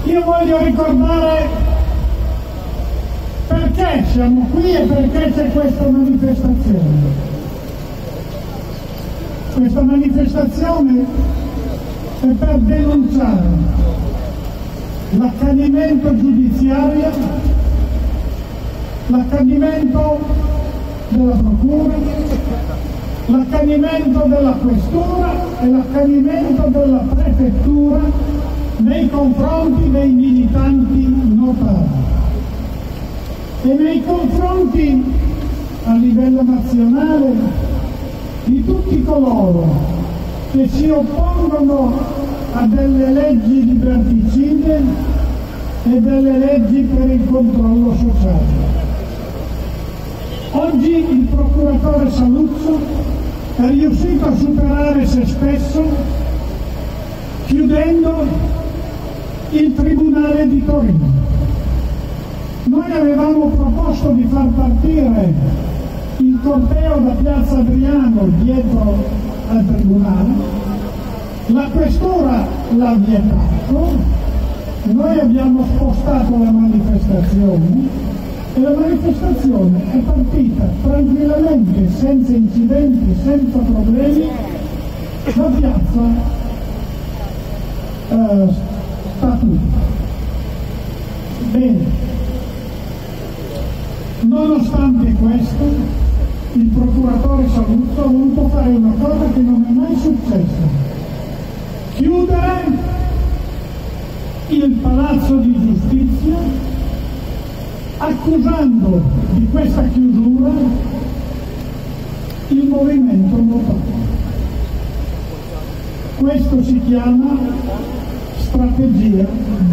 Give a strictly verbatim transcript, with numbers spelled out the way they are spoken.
Io voglio ricordare perché siamo qui e perché c'è questa manifestazione. Questa manifestazione è per denunciare l'accanimento giudiziario, l'accanimento della procura, l'accanimento della questura e l'accanimento della prefettura nei confronti dei militanti notari e nei confronti a livello nazionale di tutti coloro che si oppongono a delle leggi liberticide e delle leggi per il controllo sociale. Oggi il procuratore Saluzzo è riuscito a superare se stesso chiudendo il Tribunale di Torino. Noi avevamo proposto di far partire il corteo da Piazza Adriano dietro al Tribunale, la questura l'ha vietato, noi abbiamo spostato la manifestazione e la manifestazione è partita tranquillamente, senza incidenti, senza problemi, da Piazza eh, Statuto. Bene. Nonostante questo, il procuratore Saluzzo ha voluto fare una cosa che non è mai successa: chiudere il Palazzo di Giustizia, accusando di questa chiusura il movimento notario. Questo si chiama strategia